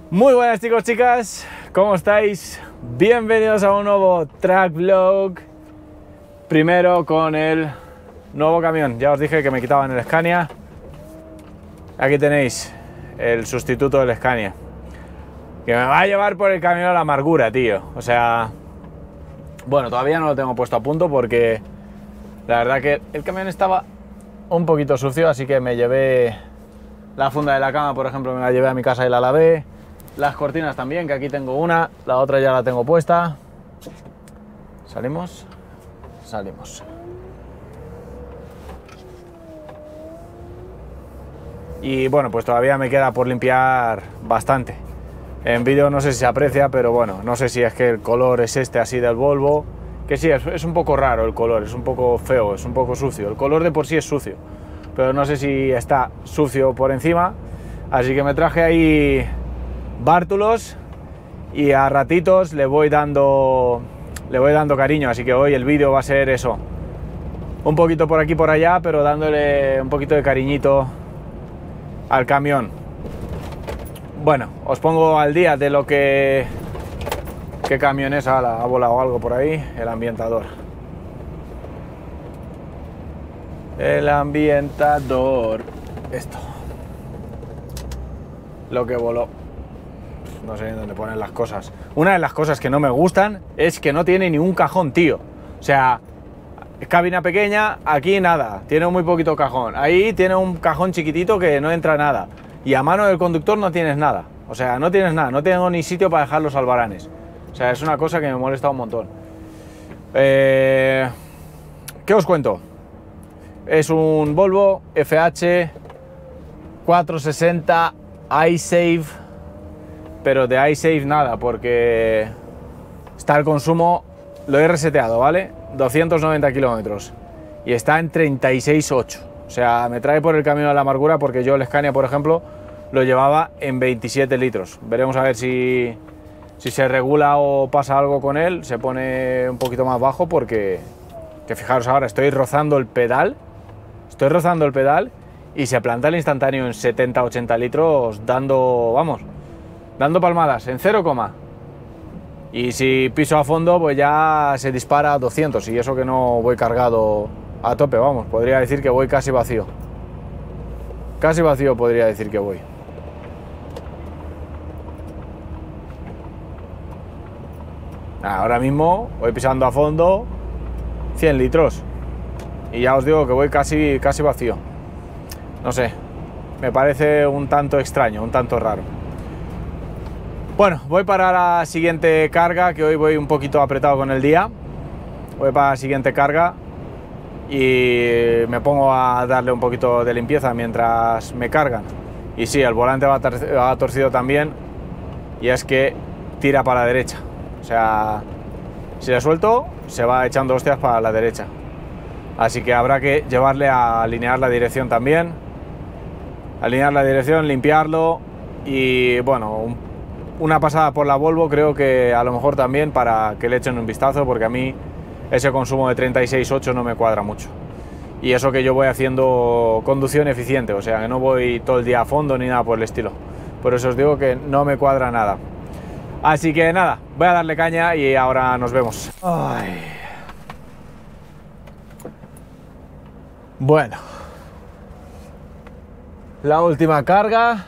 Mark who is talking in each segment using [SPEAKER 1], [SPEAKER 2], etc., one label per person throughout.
[SPEAKER 1] Muy buenas chicos, chicas, ¿cómo estáis? Bienvenidos a un nuevo track vlog. Primero con el nuevo camión. Ya os dije que me quitaban el Scania. Aquí tenéis el sustituto del Scania, que me va a llevar por el camino a la amargura, tío. O sea, bueno, todavía no lo tengo puesto a punto porque la verdad que el camión estaba un poquito sucio, así que me llevé la funda de la cama, por ejemplo, me la llevé a mi casa y la lavé. Las cortinas también, que aquí tengo una, la otra ya la tengo puesta. ¿Salimos? Salimos. Y bueno, pues todavía me queda por limpiar bastante. En vídeo no sé si se aprecia, pero bueno, no sé si es que el color es este así del Volvo. Que sí, es un poco raro el color, es un poco feo, es un poco sucio. El color de por sí es sucio, pero no sé si está sucio por encima. Así que me traje ahí bártulos y a ratitos le voy dando cariño, así que hoy el vídeo va a ser eso, un poquito por aquí por allá, pero dándole un poquito de cariñito al camión. Bueno, os pongo al día de lo que... ¿Qué camión es? Ha volado algo por ahí. El ambientador. El ambientador. Esto. Lo que voló. No sé dónde ponen las cosas. Una de las cosas que no me gustan es que no tiene ni un cajón, tío. O sea, cabina pequeña, aquí nada. Tiene muy poquito cajón. Ahí tiene un cajón chiquitito que no entra nada. Y a mano del conductor no tienes nada. O sea, no tienes nada. No tengo ni sitio para dejar los albaranes. O sea, es una cosa que me molesta un montón. ¿Qué os cuento? Es un Volvo FH 460 iSave, pero de iSave nada, porque está el consumo, lo he reseteado, ¿vale? 290 kilómetros y está en 36,8. O sea, me trae por el camino de la amargura porque yo el Scania, por ejemplo, lo llevaba en 27 litros. Veremos a ver si se regula o pasa algo con él, se pone un poquito más bajo porque, que fijaros ahora, estoy rozando el pedal y se planta el instantáneo en 70-80 litros dando, vamos, dando palmadas en 0, y si piso a fondo pues ya se dispara a 200 y eso que no voy cargado a tope, vamos, podría decir que voy casi vacío podría decir que voy. Ahora mismo voy pisando a fondo 100 litros y ya os digo que voy casi vacío. No sé, me parece un tanto extraño, un tanto raro. Bueno, voy para la siguiente carga, que hoy voy un poquito apretado con el día. Voy para la siguiente carga y me pongo a darle un poquito de limpieza mientras me cargan. Y sí, el volante va torcido también, y es que tira para la derecha. O sea, si le suelto, se va echando hostias para la derecha. Así que habrá que llevarle a alinear la dirección también. Alinear la dirección, limpiarlo y, bueno, una pasada por la Volvo creo que a lo mejor también para que le echen un vistazo, porque a mí ese consumo de 36,8 no me cuadra mucho. Y eso que yo voy haciendo conducción eficiente, o sea, que no voy todo el día a fondo ni nada por el estilo. Por eso os digo que no me cuadra nada. Así que nada, voy a darle caña y ahora nos vemos. Ay. Bueno, la última carga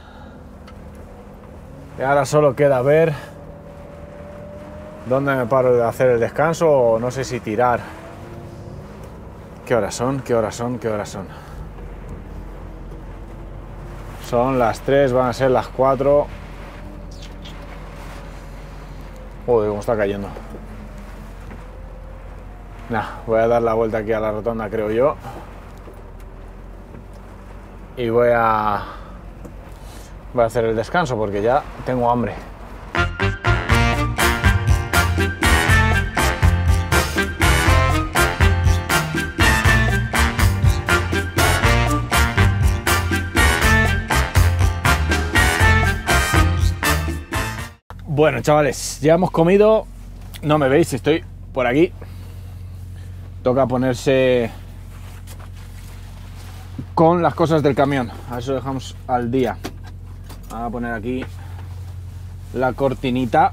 [SPEAKER 1] y ahora solo queda ver dónde me paro de hacer el descanso, o no sé si tirar. ¿Qué horas son? ¿Qué horas son? ¿Qué horas son? Son las 3, van a ser las 4. Joder, cómo está cayendo. Nah, voy a dar la vuelta aquí a la rotonda, creo yo. Y voy a hacer el descanso porque ya tengo hambre. Bueno, chavales, ya hemos comido. No me veis, estoy por aquí. Toca ponerse con las cosas del camión. A eso dejamos al día. Voy a poner aquí la cortinita.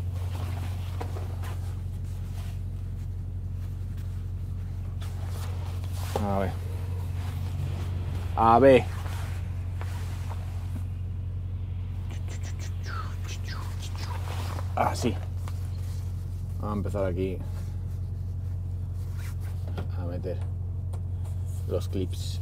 [SPEAKER 1] A ver. A ver. Así. Vamos a empezar aquí a meter los clips.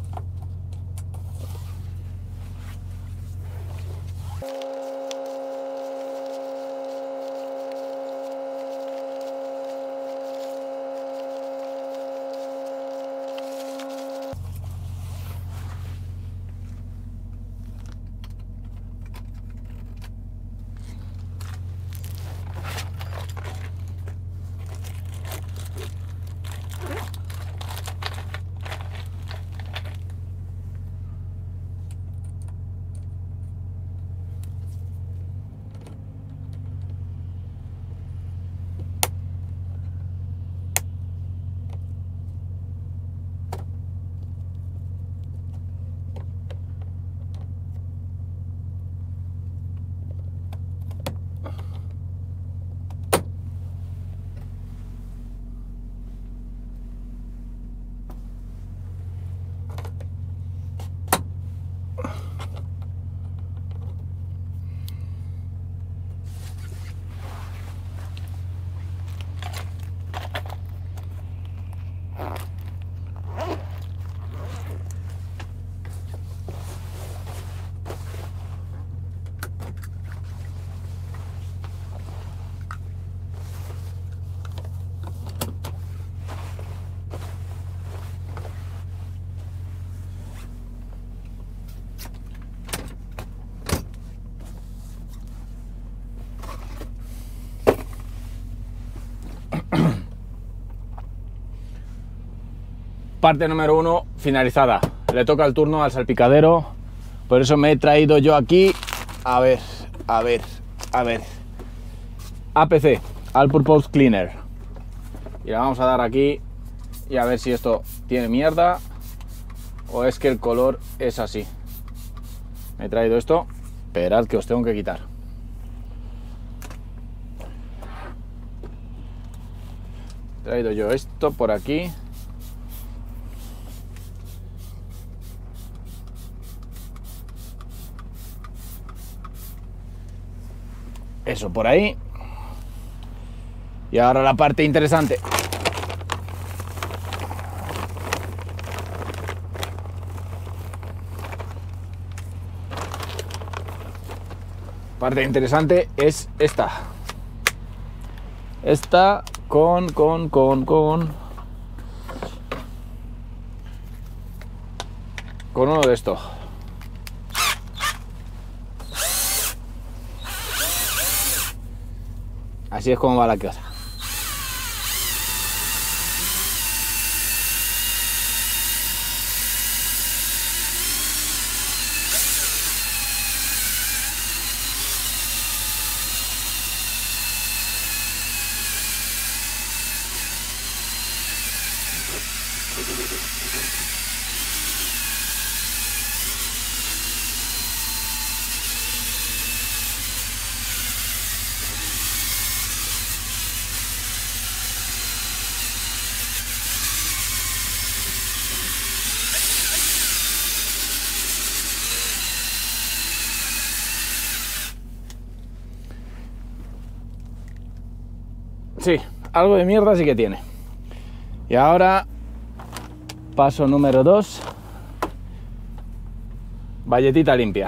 [SPEAKER 1] Parte número 1 finalizada. Le toca el turno al salpicadero. Por eso me he traído yo aquí. A ver. APC, All Purpose Cleaner. Y la vamos a dar aquí. Y a ver si esto tiene mierda. O es que el color es así. Me he traído esto. Esperad que os tengo que quitar. He traído yo esto por aquí. Eso por ahí. Y ahora la parte interesante. Parte interesante es esta. Esta con uno de estos. Así es como va la cosa. Sí, algo de mierda sí que tiene. Y ahora, paso número 2. Bayetita limpia.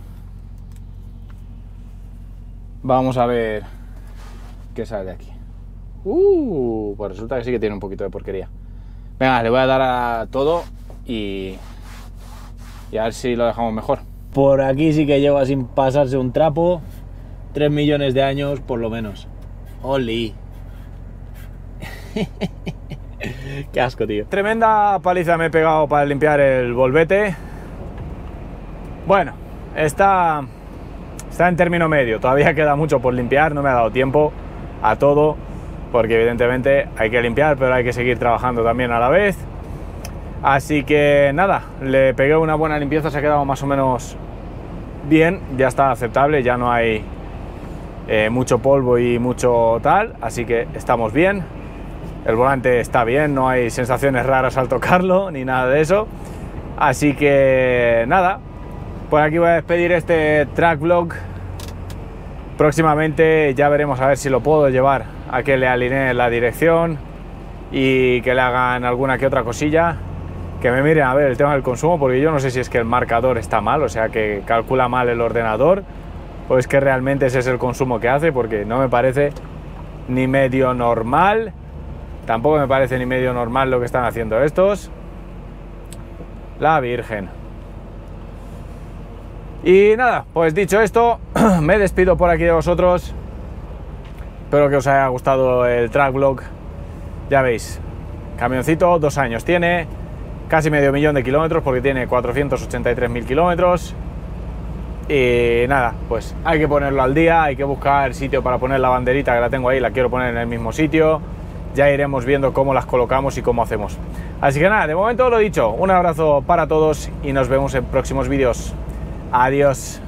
[SPEAKER 1] Vamos a ver qué sale de aquí. Pues resulta que sí que tiene un poquito de porquería. Venga, le voy a dar a todo y a ver si lo dejamos mejor. Por aquí sí que lleva sin pasarse un trapo 3 millones de años por lo menos. ¡Oli! Qué asco, tío. Tremenda paliza me he pegado para limpiar el volvete. Bueno, está en término medio. Todavía queda mucho por limpiar. No me ha dado tiempo a todo, porque evidentemente hay que limpiar, pero hay que seguir trabajando también a la vez. Así que nada, le pegué una buena limpieza. Se ha quedado más o menos bien. Ya está aceptable. Ya no hay mucho polvo y mucho tal, así que estamos bien. El volante está bien, no hay sensaciones raras al tocarlo ni nada de eso. Así que nada, por aquí voy a despedir este track vlog. Próximamente ya veremos a ver si lo puedo llevar a que le alineen la dirección y que le hagan alguna que otra cosilla, que me miren a ver el tema del consumo, porque yo no sé si es que el marcador está mal, o sea que calcula mal el ordenador, o es que realmente ese es el consumo que hace, porque no me parece ni medio normal. Tampoco me parece ni medio normal lo que están haciendo estos. La Virgen. Y nada, pues dicho esto, me despido por aquí de vosotros. Espero que os haya gustado el track vlog. Ya veis, camioncito, 2 años tiene, casi medio millón de kilómetros, porque tiene 483.000 kilómetros. Y nada, pues hay que ponerlo al día, hay que buscar sitio para poner la banderita, que la tengo ahí, la quiero poner en el mismo sitio. Ya iremos viendo cómo las colocamos y cómo hacemos. Así que nada, de momento lo dicho, un abrazo para todos y nos vemos en próximos vídeos. Adiós.